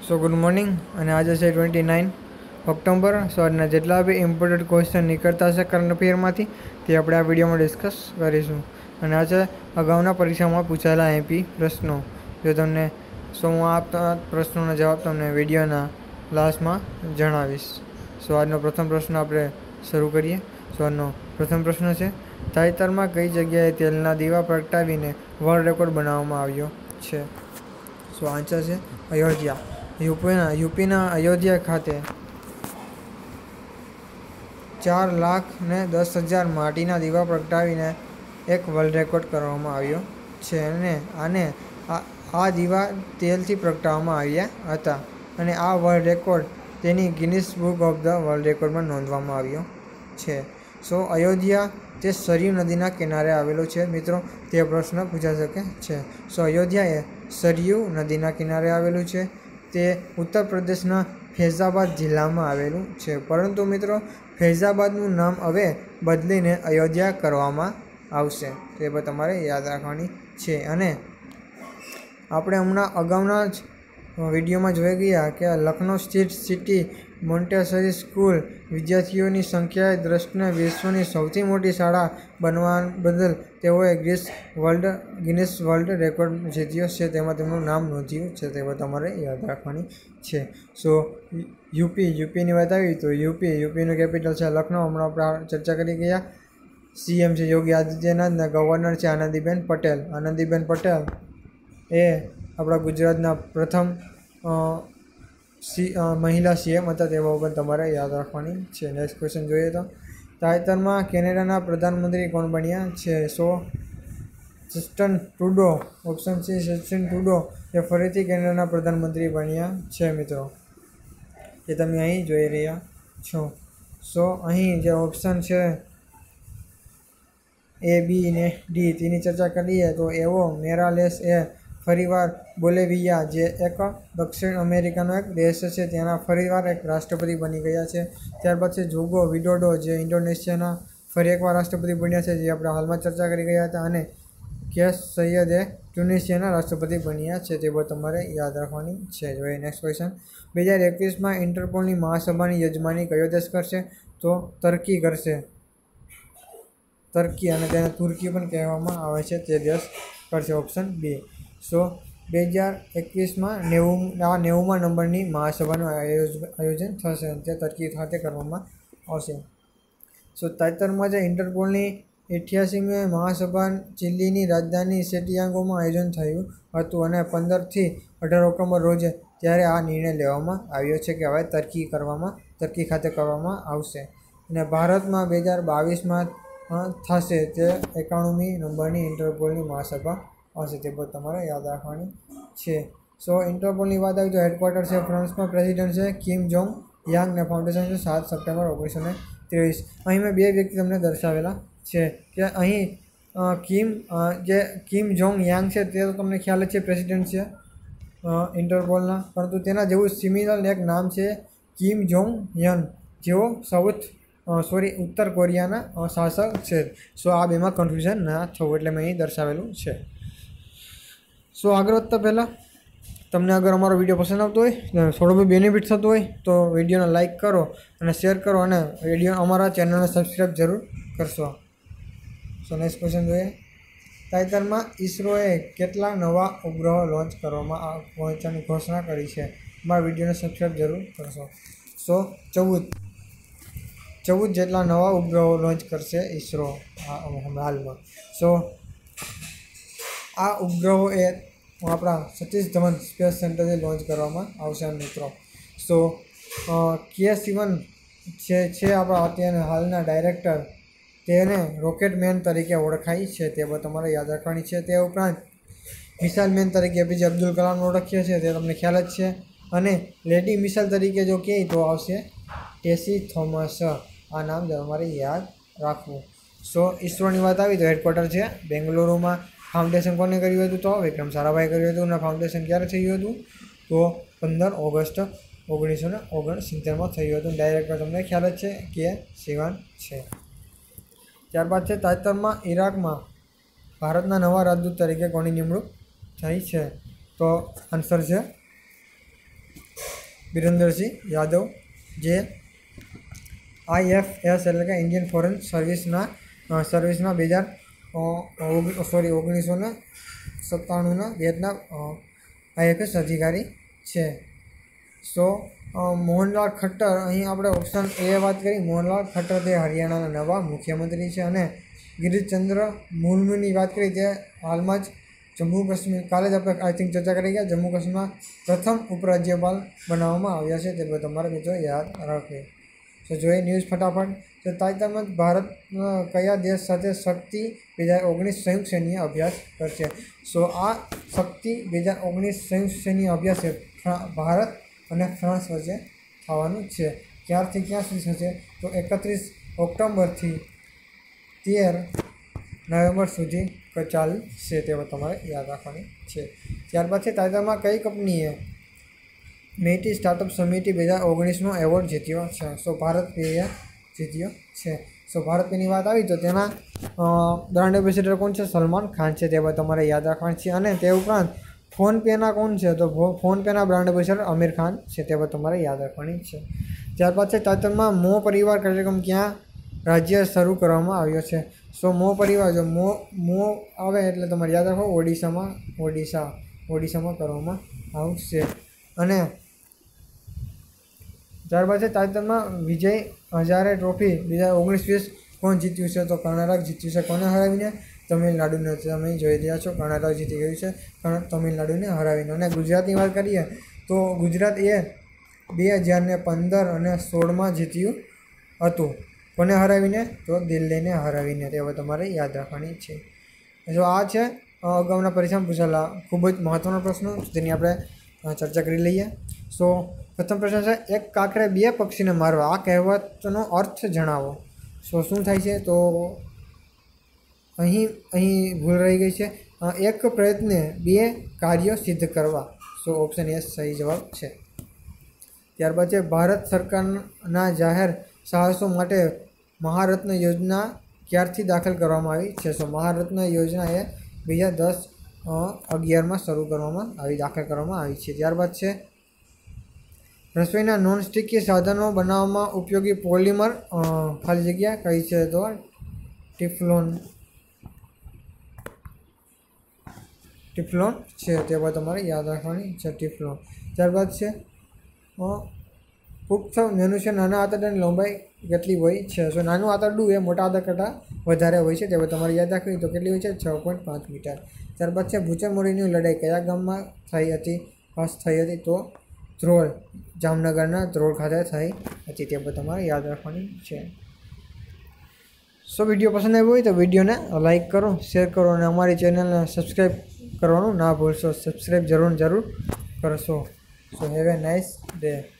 So good morning અને આજે છે 29 ઓક્ટોબર. સો આજના જેટલા બી ઇમ્પોર્ટન્ટ ક્વેશ્ચન નીકળતા હશે કરંટ અફેરમાંથી તે આપણે આ વિડીયોમાં ડિસ્કસ કરીશું. અને આજે અગાઉના પરીક્ષામાં પૂછાયેલા એમપી પ્રશ્નો જો તમને હું આ પ્રશ્નોના જવાબ તમને વિડીયોના લાસ્ટમાં જણાવીશ. સો આજનો પ્રથમ પ્રશ્ન આપણે શરૂ કરીએ. સો આજનો પ્રથમ પ્રશ્ન છે, તાજેતરમાં કઈ જગ્યાએ તેલના દીવા પ્રગટાવીને વર્લ્ડ રેકોર્ડ બનાવવામાં આવ્યો છે? સો આન્સર છે અયોધ્યા. યુપીના અયોધ્યા ખાતે 4,10,000 માટીના દીવા પ્રગટાવીને એક વર્લ્ડ રેકોર્ડ કરવામાં આવ્યો છે. અને આ દીવા તેલથી પ્રગટાવવામાં આવ્યા હતા અને આ વર્લ્ડ રેકોર્ડ તેની Guinness book of the world રેકોર્ડમાં નોંધવામાં આવ્યો છે. સો અયોધ્યા તે સરયુ નદીના કિનારે આવેલું છે મિત્રો, તે પ્રશ્ન પૂછાઈ શકે છે. સો અયોધ્યા એ સરયુ નદીના કિનારે આવેલું છે. તે ઉત્તર પ્રદેશના ફૈઝાબાદ જિલ્લામાં આવેલું છે. પરંતુ મિત્રો ફૈઝાબાદનું નામ હવે બદલીને અયોધ્યા કરવામાં આવશે, તે પણ તમારે યાદ રાખવાની છે. અને આપણે હમણાં અગાઉના જ વિડીયોમાં જોઈ ગયા કે લખનૌ સ્થિત સિટી મોન્ટેસરી સ્કૂલ વિદ્યાર્થીઓની સંખ્યાએ દ્રષ્ટિએ વિશ્વની સૌથી મોટી શાળા બનવા બદલ તેઓએ ગિનિસ વર્લ્ડ રેકોર્ડ જીત્યો છે. તેમાં તેમનું નામ નોંધ્યું છે, તે પણ તમારે યાદ રાખવાની છે. સો યુપીની વાત આવી તો યુપીનું કેપિટલ છે લખનૌ. હમણાં આપણે ચર્ચા કરી ગયા. સીએમ છે યોગી આદિત્યનાથ ને ગવર્નર છે આનંદીબેન પટેલ. આનંદીબેન પટેલ એ આપણા ગુજરાતના પ્રથમ મહિલા સીએમ હતા, તે બાબત તમારે યાદ રાખવાની છે. નેક્સ્ટ ક્વેશ્ચન જોઈએ તો, તાજેતરમાં કેનેડાના પ્રધાનમંત્રી કોણ બન્યા છે? So Justin Trudeau. Option C Justin Trudeau એ ફરીથી કેનેડાના પ્રધાનમંત્રી બન્યા છે મિત્રો, એ તમે અહીં જોઈ રહ્યા છો. સો અહીં જે ઓપ્શન છે એ, બી ને ડી તેની ચર્ચા કરીએ તો એવો મોરાલેસ એ ફરીવાર બોલિવિયા, જે એક દક્ષિણ અમેરિકાનો એક દેશ છે, ત્યાંના ફરીવાર એક રાષ્ટ્રપતિ બની ગયા છે. ત્યારબાદ છે જોગો વિડોડો, જે ઇન્ડોનેશિયાના ફરી એકવાર રાષ્ટ્રપતિ બન્યા છે, જે આપણે હાલમાં ચર્ચા કરી ગયા હતા. અને કેસ સૈયદ એ ટ્યુનિશિયાના રાષ્ટ્રપતિ બન્યા છે, તે બધું તમારે યાદ રાખવાની છે. જોઈએ નેક્સ્ટ ક્વેશ્ચન, 2021માં ઇન્ટરપોલની મહાસભાની યજમાની કયો દેશ કરશે? તો તર્કી કરશે. તર્કી, અને તેને તુર્કી પણ કહેવામાં આવે છે, તે દેશ કરશે. Option B. સો 2021માં 90મા નંબરની મહાસભાનું આયોજન થશે, તે તર્કી ખાતે કરવામાં આવશે. સો તાજેતરમાં જે ઇન્ટરપોલની 88મી મહાસભા ચીલીની રાજધાની સેન્ટિયાગોમાં આયોજન થયું હતું અને 15 થી 18 ઓક્ટોબર રોજ ત્યારે આ નિર્ણય લેવામાં આવ્યો છે કે હવે તર્કી ખાતે કરવામાં આવશે. અને ભારતમાં 2022માં થશે તે 91મી નંબરની ઇન્ટરપોલની મહાસભા હશે, તે બધું તમારે યાદ રાખવાની છે. સો ઇન્ટરપોલની વાત આવી તો હેડક્વાર્ટર છે ફ્રાન્સમાં, પ્રેસિડેન્ટ છે કિમ જોંગ યાંગ ને ફાઉન્ડેશન છે 7 સપ્ટેમ્બર 1923. અહીં મેં બે વ્યક્તિ તમને દર્શાવેલા છે કે અહીં કિમ જોંગ યાંગ છે તે તો તમને ખ્યાલ જ છે, પ્રેસિડેન્ટ છે ઇન્ટરપોલના. પરંતુ તેના જેવું સિમિલર એક નામ છે કિમ જોંગ યન, જેઓ ઉત્તર કોરિયાના શાસક છે. સો આ બેમાં કન્ફ્યુઝન ના થવું એટલે મેં અહીં દર્શાવેલું છે. સો આગળ વધતા પહેલાં તમને અગર અમારો વિડીયો પસંદ આવતો હોય, થોડો બી બેનિફિટ થતો હોય તો વિડીયોને લાઇક કરો અને શેર કરો અને અમારા ચેનલને સબસ્ક્રાઈબ જરૂર કરશો. સો નેક્સ્ટ ક્વેશ્ચન જોઈએ, તાજેતરમાં ઇસરોએ કેટલા નવા ઉપગ્રહો લોન્ચ પહોંચવાની ઘોષણા કરી છે? અમારા વિડીયોને સબસ્ક્રાઈબ જરૂર કરશો. સો 14 જેટલા નવા ઉપગ્રહો લોન્ચ કરશે ઇસરો હાલમાં. સો આ ઉપગ્રહો એ આપણા સતીશ ધવન સ્પેસ સેન્ટરથી લોન્ચ કરવામાં આવશે મિત્રો. સો K-7 છે આપણા અત્યારના હાલના ડાયરેક્ટર, તેને રોકેટમેન તરીકે ઓળખાય છે, તે બધું તમારે યાદ રાખવાની છે. તે ઉપરાંત મિસાઇલ મેન તરીકે એપીજે અબ્દુલ કલામ ઓળખીએ છીએ, તે તમને ખ્યાલ જ છે. અને લેડી મિસાઇલ તરીકે જો કહે તો આવશે ટેસી થોમસ. આ નામ તમારે યાદ રાખવું. સો ઇસરોની વાત આવી તો હેડક્વાર્ટર છે બેંગલુરુમાં. ફાઉન્ડેશન કોને કર્યું હતું? તો વિક્રમ સારાભાઈ કર્યું હતું. અને ફાઉન્ડેશન ક્યારે થયું હતું? તો 15 ઓગસ્ટ 1969માં થયું હતું. ડાયરેક્ટર તમને ખ્યાલ જ છે K-7 છે. ત્યારબાદ છે તાજેતરમાં ઈરાકમાં ભારતના નવા રાજદૂત તરીકે કોની નિમણૂક થઈ છે? તો આન્સર છે બિરેન્દ્રસિંહ યાદવ, જે IFS એટલે કે ઇન્ડિયન ફોરેન સર્વિસના 1997ના બેચના IFS અધિકારી છે. સો મોહનલાલ ખટ્ટર, અહીં આપણે ઓપ્શન એ વાત કરી. મોહનલાલ ખટ્ટર તે હરિયાણાના નવા મુખ્યમંત્રી છે. અને ગિરીશચંદ્ર મુર્મુની વાત કરી, તે હાલમાં જ જમ્મુ કાશ્મીર, કાલે જ આપણે આઈ થિંક ચર્ચા કરી ગયા, જમ્મુ કાશ્મીરમાં પ્રથમ ઉપરાજ્યપાલ બનાવવામાં આવ્યા છે. તે બધું તમારે મિત્રો યાદ રાખવું. તો જોઈએ ન્યૂઝ ફટાફટ. તો તાજેતરમાં જ ભારત કયા દેશ સાથે શક્તિ 2019 સંયુક્ત સૈન્ય અભ્યાસ કરશે? સો આ શક્તિ 2019 સંયુક્ત સૈન્ય અભ્યાસ છે ભારત અને ફ્રાન્સ વચ્ચે થવાનું છે. ક્યારથી ક્યાં સુધી થશે? તો 31 ઓક્ટોબરથી 13 નવેમ્બર સુધી ચાલશે. તે તમારે યાદ રાખવાની છે. ત્યારબાદ છે તાજેતરમાં કઈ કંપનીએ મેટી સ્ટાર્ટઅપ સમિતિ 2019નો એવોર્ડ જીત્યો છે? સો ભારત પેએ જીત્યો છે. સો ભારત પેની વાત આવી તો તેના બ્રાન્ડ એમ્બેસેડર કોણ છે? સલમાન ખાન છે. તે તમારે યાદ રાખવાની છે. અને તે ઉપરાંત ફોનપેના કોણ છે? તો ફોનપેના બ્રાન્ડ એમ્બેસેડર આમિર ખાન છે. તે તમારે યાદ રાખવાની છે. ત્યારબાદ છે તાજેતરમાં મો પરિવાર કાર્યક્રમ ક્યાં રાજ્ય શરૂ કરવામાં આવ્યો છે? સો મો પરિવાર, જો મો આવે એટલે તમારે યાદ રાખો ઓડિશામાં કરવામાં આવશે. અને ત્યારબાદ છે તાજેતરમાં વિજય હજારે ટ્રોફી 2019-20 કોણ જીત્યું છે? તો કર્ણાટક જીત્યું છે. કોને હરાવીને? તમિલનાડુને. તમે જોઈ રહ્યા છો કર્ણાટક જીતી ગયું છે તમિલનાડુને હરાવીને. અને ગુજરાતની વાત કરીએ તો ગુજરાત એ 2015 અને 2016માં જીત્યું હતું. કોને હરાવીને? તો દિલ્હીને હરાવીને. તે તમારે યાદ રાખવાની છે. જો આ છે અગાઉના પરીક્ષામાં પૂછેલા ખૂબ જ મહત્ત્વનો પ્રશ્નો, તેની આપણે ચર્ચા કરી લઈએ. સો પ્રથમ પ્રશ્ન છે, એક કાંકરે 2 પક્ષીને મારવા, આ કહેવતનો અર્થ જણાવો. સો શું થાય છે? તો અહીં ભૂલ રહી ગઈ છે. એક પ્રયત્ને 2 કાર્યો સિદ્ધ કરવા. સો ઓપ્શન એ સહી જવાબ છે. ત્યારબાદ છે ભારત સરકારના જાહેર સાહસો માટે મહારત્ન યોજના ક્યારથી દાખલ કરવામાં આવી છે? સો મહારત્ન યોજના એ 2010-11માં શરૂ દાખલ કરવામાં આવી છે. ત્યારબાદ છે રસોઈના નોનસ્ટિકી સાધનો બનાવવામાં ઉપયોગી પોલિમર ખાલી જગ્યા કઈ છે? તો ટિફ્લોન છે. તે તમારે યાદ રાખવાની છે, ટિફ્લોન. ત્યારબાદ છે પુખ્ત મનુષ્ય નાના આંતરડાની લંબાઈ કેટલી હોય છે? સો નાનું આંતરડું એ મોટા આંતરડા કરતાં વધારે હોય છે. તે તમારે યાદ રાખવી. તો કેટલી હોય છે? 6.5 મીટર. ત્યારબાદ છે ભૂચરમોરીની લડાઈ કયા ગામમાં થઈ હતી? તો ધ્રોળ, જામનગરના ધ્રોળ ખાતે થઈ હતી. તે તમારે યાદ રાખવાની છે. સો વિડીયો પસંદ આવ્યો હોય તો વિડીયોને લાઇક કરો, શેર કરો અને અમારી ચેનલને સબસ્ક્રાઈબ કરવાનું ના ભૂલશો. સબસ્ક્રાઈબ જરૂર કરશો. So have a nice day.